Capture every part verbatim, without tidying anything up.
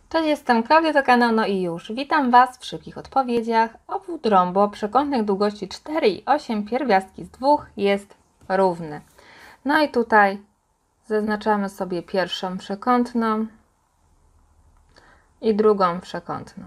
Cześć, jestem Klaudia, to kanał No i już. Witam Was w szybkich odpowiedziach. Obwód rąbu o przekątnych długości cztery i osiem pierwiastki z dwóch jest równy. No i tutaj zaznaczamy sobie pierwszą przekątną i drugą przekątną.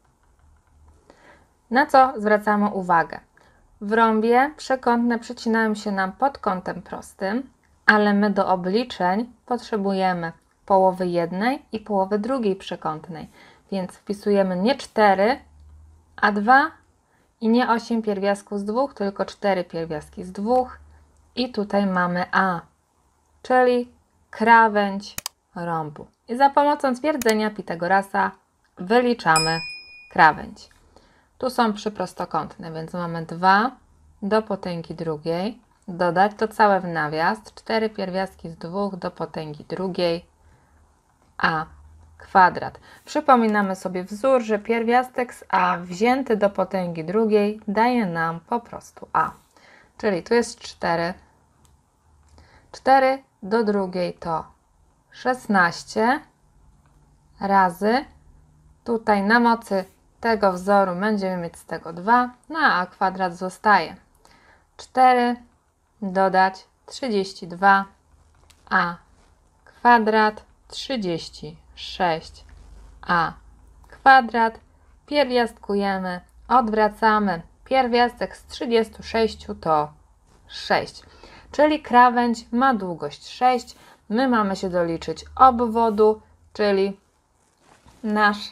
Na co zwracamy uwagę? W rąbie przekątne przecinają się nam pod kątem prostym, ale my do obliczeń potrzebujemy połowy jednej i połowy drugiej przekątnej, więc wpisujemy nie cztery, a dwa i nie osiem pierwiastków z dwóch, tylko cztery pierwiastki z dwóch i tutaj mamy A, czyli krawędź rąbu. I za pomocą twierdzenia Pitagorasa wyliczamy krawędź. Tu są przyprostokątne, więc mamy dwa do potęgi drugiej, dodać to całe w nawias, cztery pierwiastki z dwóch do potęgi drugiej, a kwadrat. Przypominamy sobie wzór, że pierwiastek z a wzięty do potęgi drugiej daje nam po prostu a. Czyli tu jest cztery. cztery do drugiej to szesnaście razy, tutaj na mocy tego wzoru będziemy mieć z tego dwa, no a kwadrat zostaje. cztery dodać trzydzieści dwa, a kwadrat trzydzieści sześć, a kwadrat. Pierwiastkujemy, odwracamy. Pierwiastek z trzydziestu sześciu to sześć, czyli krawędź ma długość sześć. My mamy się doliczyć obwodu, czyli nasz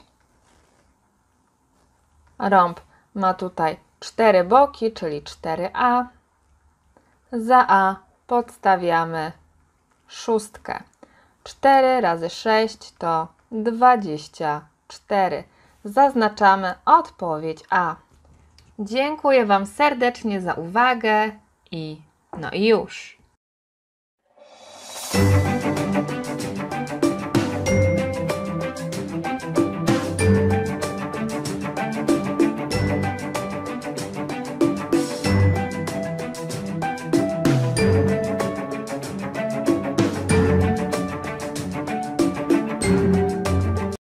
rąb ma tutaj cztery boki, czyli cztery a. Za a podstawiamy szóstkę. cztery razy sześć to dwadzieścia cztery. Zaznaczamy odpowiedź A. Dziękuję Wam serdecznie za uwagę i no i już.